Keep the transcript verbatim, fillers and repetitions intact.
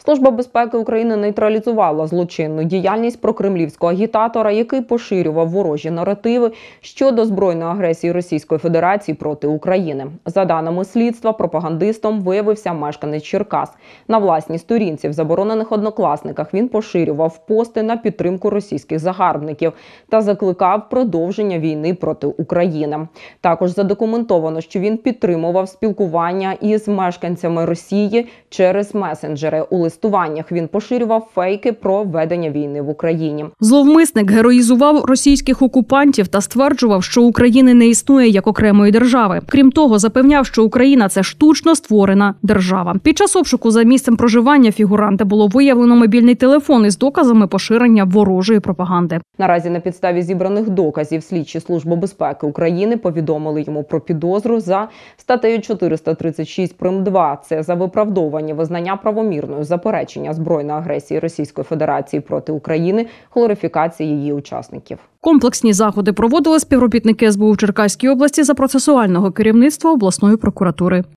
Служба безпеки України нейтралізувала злочинну діяльність прокремлівського агітатора, який поширював ворожі наративи щодо збройної агресії Російської Федерації проти України. За даними слідства, пропагандистом виявився мешканець Черкас. На власній сторінці в заборонених однокласниках він поширював пости на підтримку російських загарбників та закликав продовження війни проти України. Також задокументовано, що він підтримував спілкування із мешканцями Росії через месенджери. У листуваннях він поширював фейки про ведення війни в Україні. Зловмисник героїзував російських окупантів та стверджував, що України не існує як окремої держави. Крім того, запевняв, що Україна – це штучно створена держава. Під час обшуку за місцем проживання фігуранта було виявлено мобільний телефон із доказами поширення ворожої пропаганди. Наразі на підставі зібраних доказів слідчі Служби безпеки України повідомили йому про підозру за статтею чотириста тридцять шість прим. два. Це за виправдовування визнання правомірною заперечення збройної агресії Російської Федерації проти України, глорифікації її учасників. Комплексні заходи проводили співробітники ес бе у в Черкаській області за процесуального керівництва обласної прокуратури.